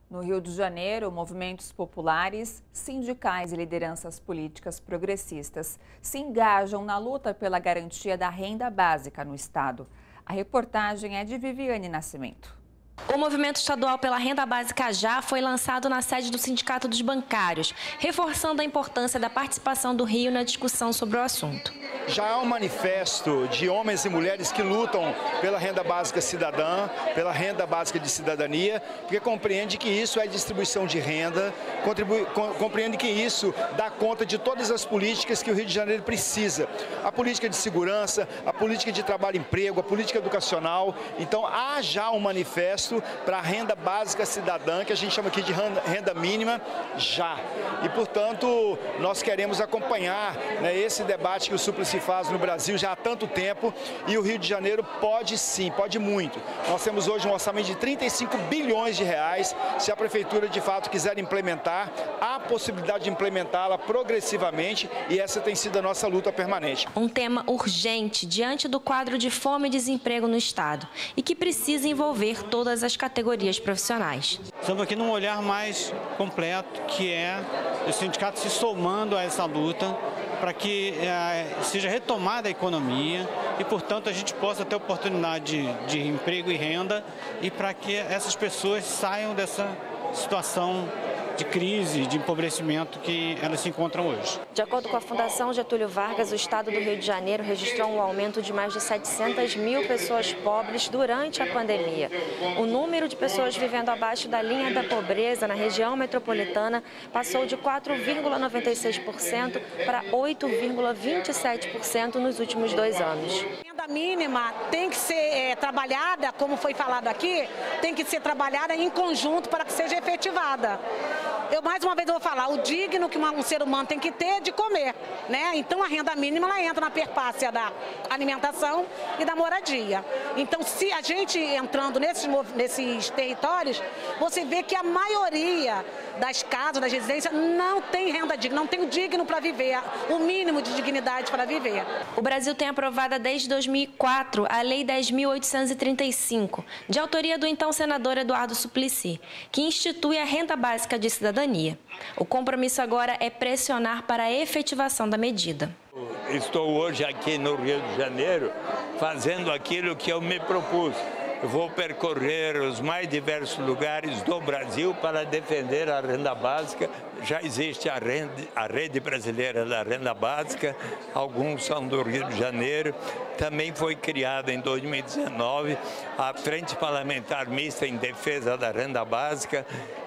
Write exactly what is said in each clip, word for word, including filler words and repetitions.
No Rio de Janeiro, movimentos populares, sindicais e lideranças políticas progressistas se engajam na luta pela garantia da renda básica no estado. A reportagem é de Viviane Nascimento. O movimento estadual pela renda básica já foi lançado na sede do Sindicato dos Bancários, reforçando a importância da participação do Rio na discussão sobre o assunto. Já há um manifesto de homens e mulheres que lutam pela renda básica cidadã, pela renda básica de cidadania, porque compreende que isso é distribuição de renda, contribui, compreende que isso dá conta de todas as políticas que o Rio de Janeiro precisa. A política de segurança, a política de trabalho e emprego, a política educacional. Então há já um manifesto para a renda básica cidadã, que a gente chama aqui de renda mínima, já. E, portanto, nós queremos acompanhar, né, esse debate que o Suplicy faz no Brasil já há tanto tempo, e o Rio de Janeiro pode sim, pode muito. Nós temos hoje um orçamento de trinta e cinco bilhões de reais. Se a Prefeitura de fato quiser implementar, há a possibilidade de implementá-la progressivamente, e essa tem sido a nossa luta permanente. Um tema urgente diante do quadro de fome e desemprego no estado e que precisa envolver todas as categorias profissionais. Estamos aqui num olhar mais completo, que é o sindicato se somando a essa luta para que é, seja retomada a economia e, portanto, a gente possa ter oportunidade de, de emprego e renda, e para que essas pessoas saiam dessa situação de crise, de empobrecimento que elas se encontram hoje. De acordo com a Fundação Getúlio Vargas, o estado do Rio de Janeiro registrou um aumento de mais de setecentas mil pessoas pobres durante a pandemia. O número de pessoas vivendo abaixo da linha da pobreza na região metropolitana passou de quatro vírgula noventa e seis por cento para oito vírgula vinte e sete por cento nos últimos dois anos. A renda mínima tem que ser é, trabalhada, como foi falado aqui, tem que ser trabalhada em conjunto para que seja efetivada. Eu, mais uma vez, eu vou falar, o digno que um ser humano tem que ter de comer, né? Então, a renda mínima, ela entra na perpácia da alimentação e da moradia. Então, se a gente entrando nesses, nesses territórios, você vê que a maioria das casas, das residências, não tem renda digna, não tem o digno para viver, o mínimo de dignidade para viver. O Brasil tem aprovada desde dois mil e quatro a Lei dez mil oitocentos e trinta e cinco, de autoria do então senador Eduardo Suplicy, que institui a renda básica de cidadania. O compromisso agora é pressionar para a efetivação da medida. Estou hoje aqui no Rio de Janeiro fazendo aquilo que eu me propus. Eu vou percorrer os mais diversos lugares do Brasil para defender a renda básica. Já existe a rede, a rede brasileira da renda básica, alguns são do Rio de Janeiro. Também foi criada em dois mil e dezenove a Frente Parlamentar Mista em Defesa da Renda Básica,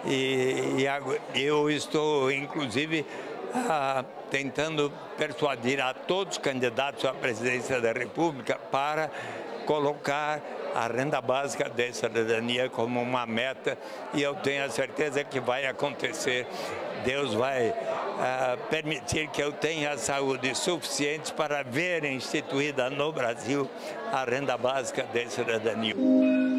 e, e eu estou, inclusive, ah, tentando persuadir a todos os candidatos à presidência da República para colocar a renda básica da cidadania como uma meta, e eu tenho a certeza que vai acontecer. Deus vai uh, permitir que eu tenha saúde suficiente para ver instituída no Brasil a renda básica da cidadania.